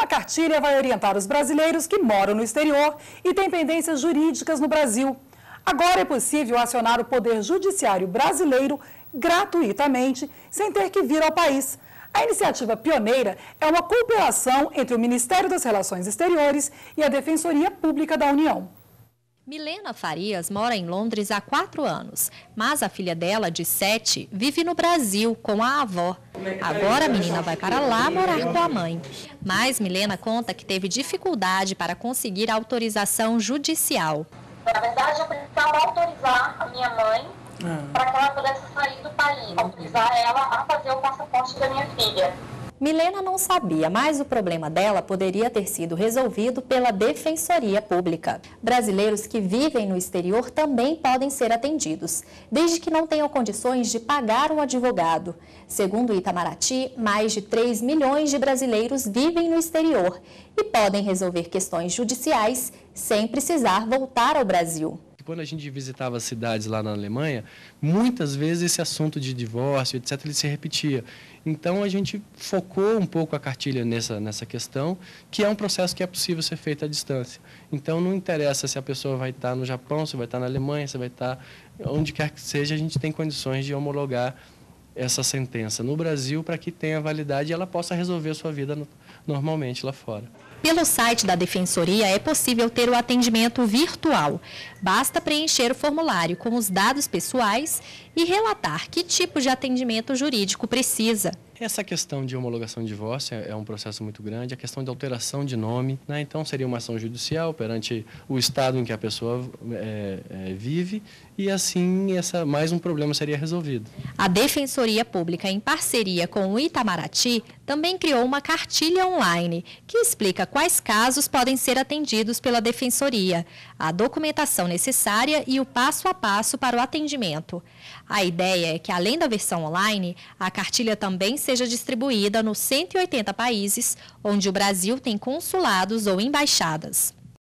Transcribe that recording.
Uma cartilha vai orientar os brasileiros que moram no exterior e têm pendências jurídicas no Brasil. Agora é possível acionar o Poder Judiciário brasileiro gratuitamente, sem ter que vir ao país. A iniciativa pioneira é uma cooperação entre o Ministério das Relações Exteriores e a Defensoria Pública da União. Milena Farias mora em Londres há 4 anos, mas a filha dela, de 7, vive no Brasil com a avó. Agora a menina vai para lá morar com a mãe. Mas Milena conta que teve dificuldade para conseguir autorização judicial. Na verdade, eu precisava autorizar a minha mãe para que ela pudesse sair do país, autorizar ela a fazer o passaporte da minha filha. Milena não sabia, mas o problema dela poderia ter sido resolvido pela Defensoria Pública. Brasileiros que vivem no exterior também podem ser atendidos, desde que não tenham condições de pagar um advogado. Segundo o Itamaraty, mais de 3 milhões de brasileiros vivem no exterior e podem resolver questões judiciais sem precisar voltar ao Brasil. Quando a gente visitava cidades lá na Alemanha, muitas vezes esse assunto de divórcio, etc., ele se repetia. Então, a gente focou um pouco a cartilha nessa questão, que é um processo que é possível ser feito à distância. Então, não interessa se a pessoa vai estar no Japão, se vai estar na Alemanha, se vai estar onde quer que seja, a gente tem condições de homologar essa sentença no Brasil para que tenha validade e ela possa resolver a sua vida normalmente lá fora. Pelo site da Defensoria é possível ter o atendimento virtual. Basta preencher o formulário com os dados pessoais e relatar que tipo de atendimento jurídico precisa. Essa questão de homologação de divórcio é um processo muito grande, a questão de alteração de nome, né? Então seria uma ação judicial perante o estado em que a pessoa vive e assim mais um problema seria resolvido. A Defensoria Pública, em parceria com o Itamaraty, também criou uma cartilha online que explica quais casos podem ser atendidos pela Defensoria, a documentação necessária e o passo a passo para o atendimento. A ideia é que, além da versão online, a cartilha também seja distribuída nos 180 países onde o Brasil tem consulados ou embaixadas.